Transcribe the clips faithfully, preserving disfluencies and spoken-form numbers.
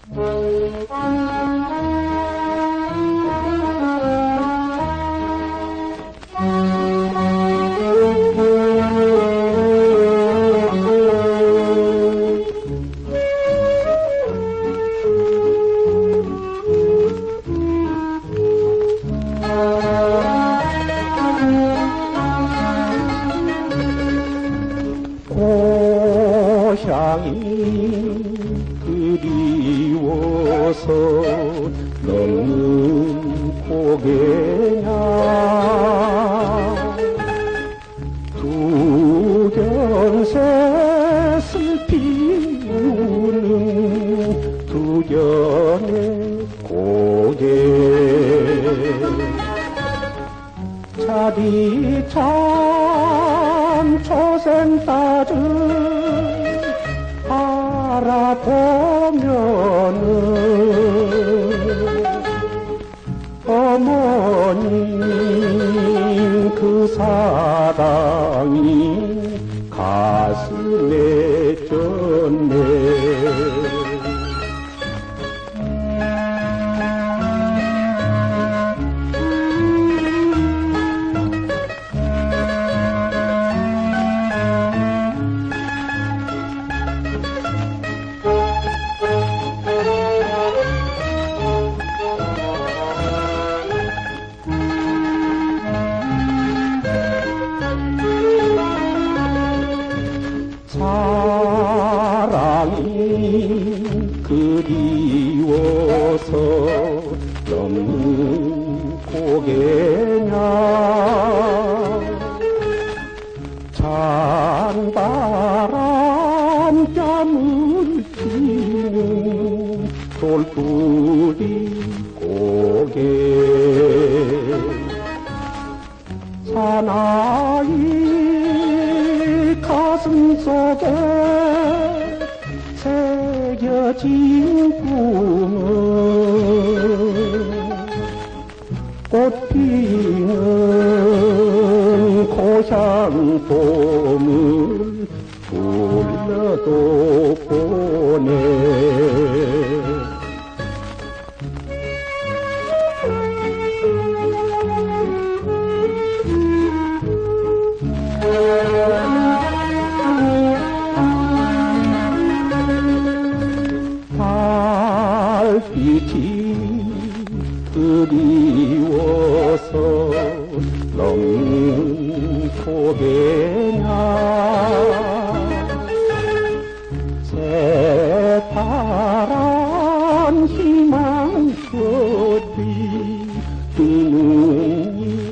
고향이 그리워서 넘는 고개냐 두견새 슬피 우는 두견의 고개 자디 참 초생딸을 알아보면은 어머님 그 사랑이 가슴에 졌네. 사랑이 그리워서 넘는 고개냐 찬바람 뺨을 찌는 돌뿌리 고개 사나이 가슴 속에 새겨진 꿈은 꽃피는 고향 봄을 불러도 보내. 달빛이 그리워서 넘는 고개냐 새파란 희망꽃이 뜨는 이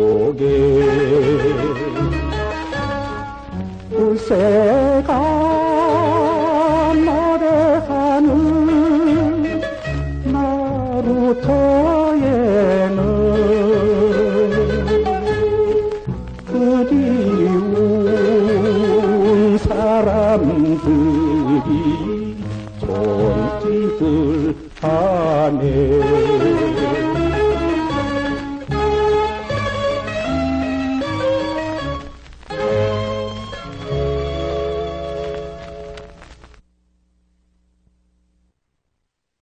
고개 울새가